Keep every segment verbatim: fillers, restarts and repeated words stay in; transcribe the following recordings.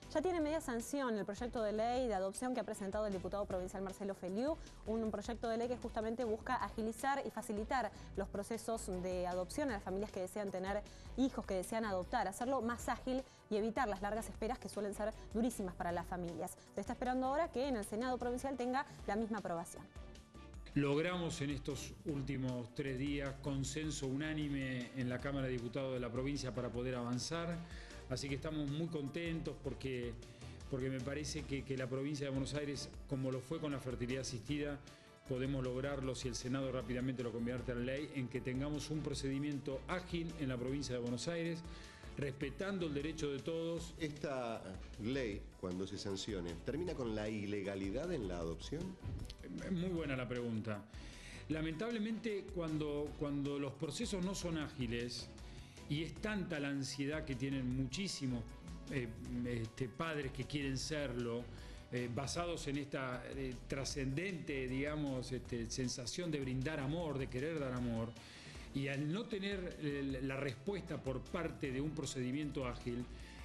Ya tiene media sanción el proyecto de ley de adopción que ha presentado el diputado provincial Marcelo Feliú, un proyecto de ley que justamente busca agilizar y facilitar los procesos de adopción a las familias que desean tener hijos, que desean adoptar, hacerlo más ágil y evitar las largas esperas que suelen ser durísimas para las familias. Se está esperando ahora que en el Senado provincial tenga la misma aprobación. Logramos en estos últimos tres días consenso unánime en la Cámara de Diputados de la provincia para poder avanzar, así que estamos muy contentos porque, porque me parece que, que la provincia de Buenos Aires, como lo fue con la fertilidad asistida, podemos lograrlo si el Senado rápidamente lo convierte en ley, en que tengamos un procedimiento ágil en la provincia de Buenos Aires, respetando el derecho de todos. ¿Esta ley, cuando se sancione, termina con la ilegalidad en la adopción? Muy buena la pregunta. Lamentablemente, cuando, cuando los procesos no son ágiles y es tanta la ansiedad que tienen muchísimos eh, este, padres que quieren serlo, eh, basados en esta eh, trascendente, digamos, este, sensación de brindar amor, de querer dar amor, y al no tener la respuesta por parte de un procedimiento ágil,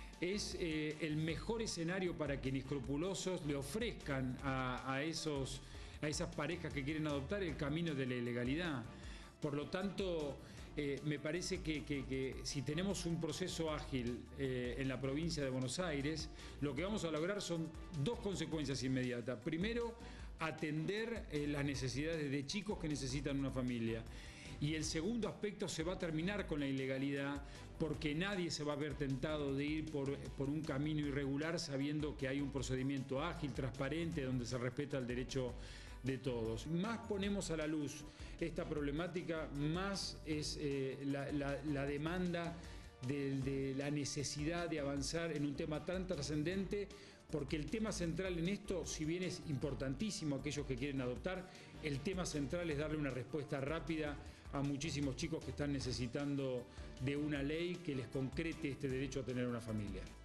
es eh, el mejor escenario para que inescrupulosos le ofrezcan a, a, esos, a esas parejas que quieren adoptar el camino de la ilegalidad. Por lo tanto, eh, me parece que, que, que si tenemos un proceso ágil eh, en la provincia de Buenos Aires, lo que vamos a lograr son dos consecuencias inmediatas. Primero, atender eh, las necesidades de chicos que necesitan una familia. Y el segundo aspecto, se va a terminar con la ilegalidad, porque nadie se va a ver tentado de ir por, por un camino irregular sabiendo que hay un procedimiento ágil, transparente, donde se respeta el derecho de todos. Más ponemos a la luz esta problemática, más es eh, la, la, la demanda de, de la necesidad de avanzar en un tema tan trascendente, porque el tema central en esto, si bien es importantísimo a aquellos que quieren adoptar, el tema central es darle una respuesta rápida a muchísimos chicos que están necesitando de una ley que les concrete este derecho a tener una familia.